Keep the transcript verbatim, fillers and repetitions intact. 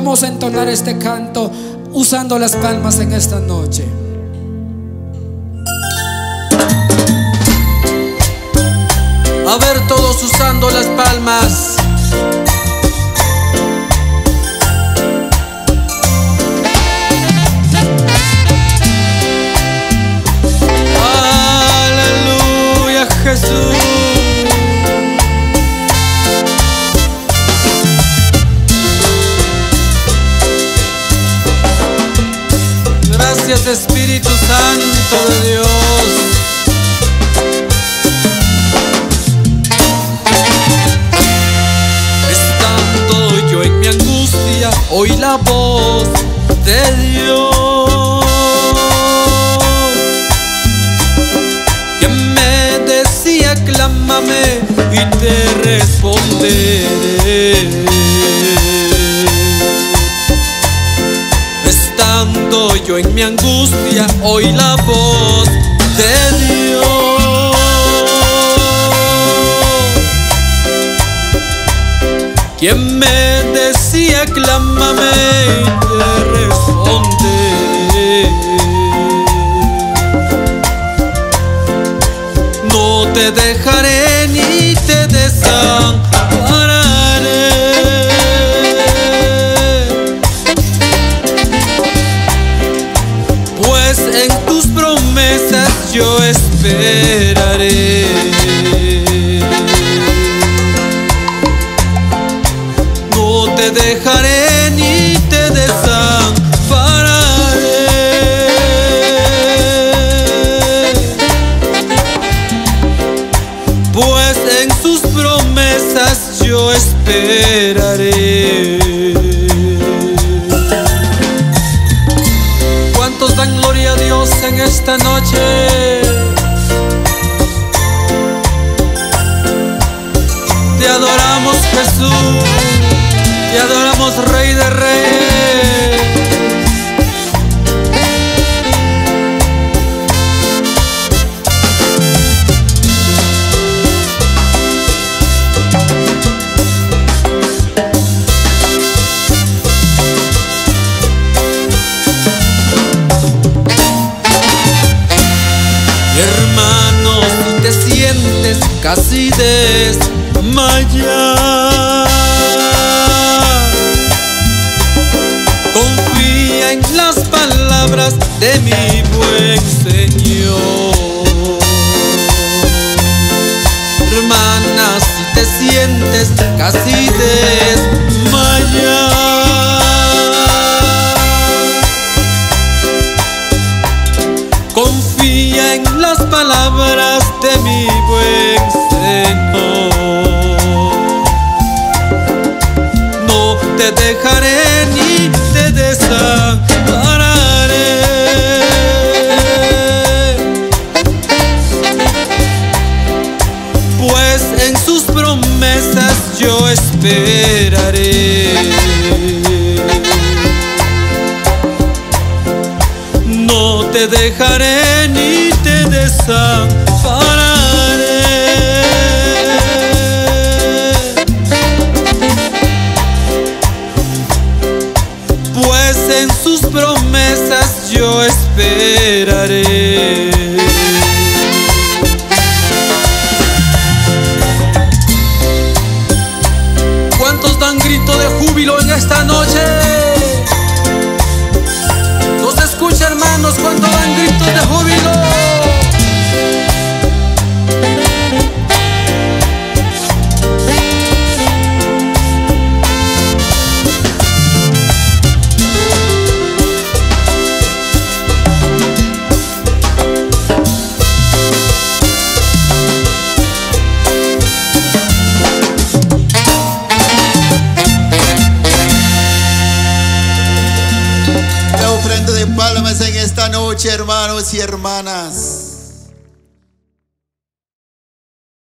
vamos a entonar este canto usando las palmas en esta noche. A ver, todos usando las palmas. Aleluya, Jesús. Gracias, Espíritu Santo de Dios. Estando yo en mi angustia, oí la voz de Dios que me decía: clámame y te responderé. Estando yo en mi angustia, oí la voz de Dios quien me decía: clámame y te responderé. No te dejaré ni te desampararé, pues en tus promesas yo esperaré. No te dejaré ni te desampararé, pues en sus promesas yo esperaré. ¿Cuántos dan gloria a Dios en esta noche? Te adoramos, Jesús. Te adoramos, Rey de Reyes. Hermano, si te sientes casi desmayar, confía en las palabras de mi buen Señor. Hermana, si te sientes casi desmayar, confía en las palabras de mi buen Señor. No te dejaré ni te desampararé, pues en sus promesas yo esperaré. No te dejaré ni te desampararé, pues en sus promesas yo esperaré. ¿Cuántos dan grito de júbilo en esta noche? ¿No se escucha, hermanos, cuando dan gritos de júbilo? La ofrenda de palmas en esta noche, hermanos y hermanas.